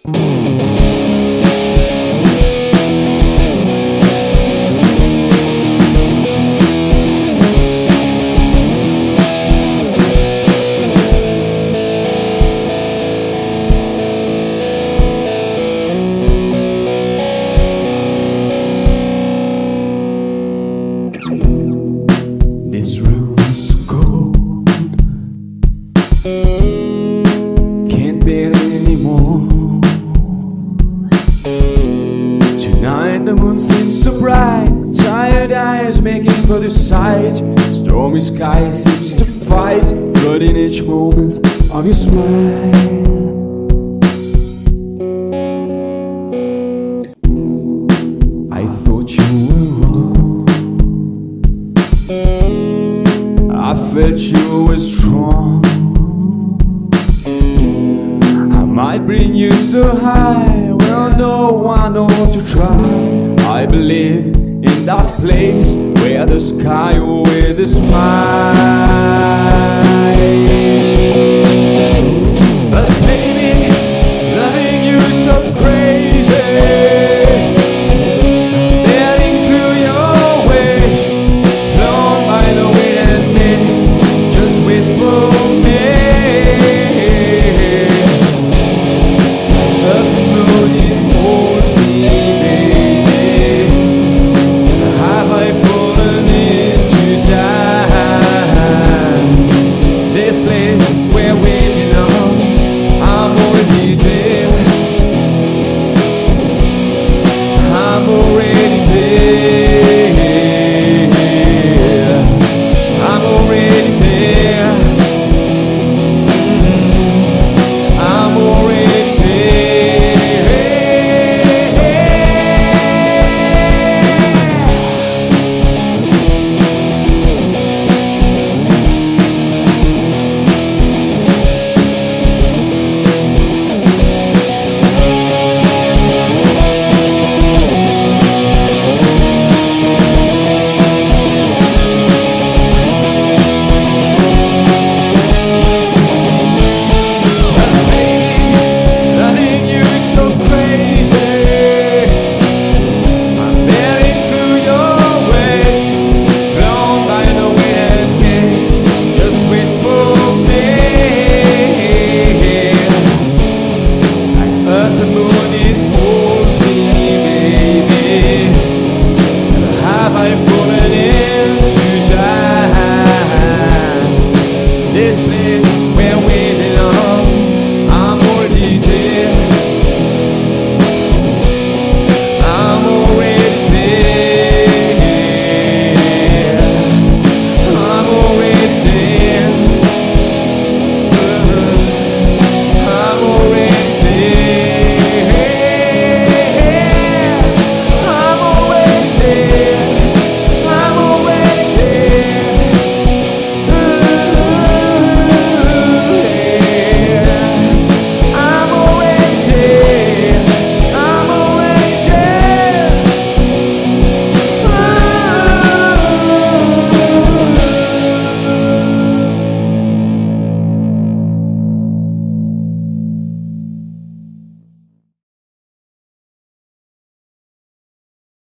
This room's cold, can't bear it anymore. Tonight the moon seems so bright, tired eyes making for the sight. Stormy sky seems to fight, flooding each moment of your smile. I thought you were wrong, I felt you were strong. I might bring you so high, well no, I know to try. I believe in that place where the sky with a smile.